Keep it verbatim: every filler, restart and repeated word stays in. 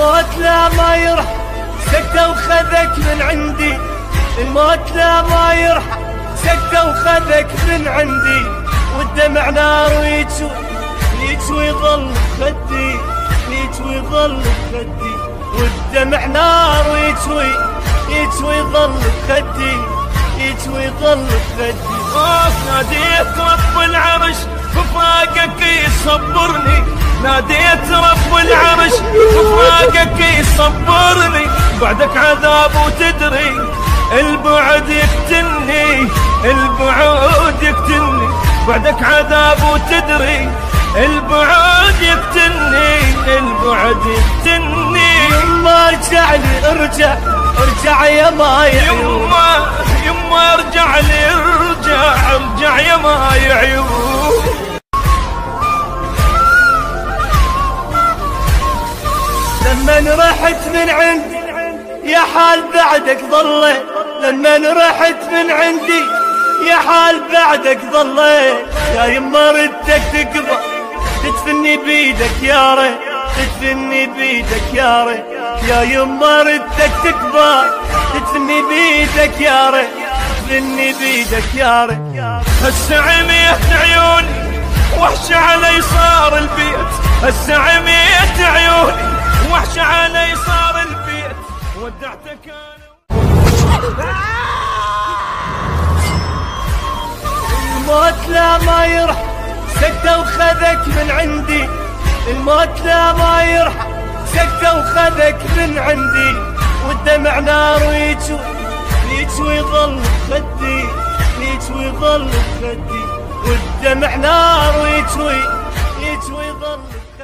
الموت لا ما يرحم سكتة وخذك من عندي، الموت لا ما يرحم سكتة وخذك من عندي، والدمع نار ويجوي يجوي ظل خدي، يجوي ظل خدي، والدمع نار ويجوي يجوي ظل خدي، يجوي ظل خدي. اوف ناديت رب العرش بفراقك يصبرني، ناديت رب العرش بفراقك يصبرني، بعدك عذاب وتدري البعد يقتلني، البعد يقتلني، بعدك عذاب وتدري البعد يقتلني، البعد يقتلني. يما ارجع لي ارجع ارجع يا ماي عيون، يما يما ارجع لي ارجع ارجع يا ماي عيون. لما رحت من عندي يا حال بعدك ظليت، لما رحت من عندي يا حال بعدك ظليت، يا يما ردك تقضى تدفني بيدك يا ريت، تدفني بيدك يا ريت، يا يما ردك تقضى تدفني بيدك يا ريت، تدفني بيدك يا ريت. هسه عميت عيوني وحش علي صار البيت، هسه عميت عيوني وحش علي صار البيت، ودعتك انا. الموت لا ما يرحم سكتة وخذك من عندي، الموت لا ما يرحم سكتة وخذك من عندي، والدمع نار ويجوي يجوي ظل خدي، يجوي ظل خدي، والدمع نار ويجوي يجوي ظل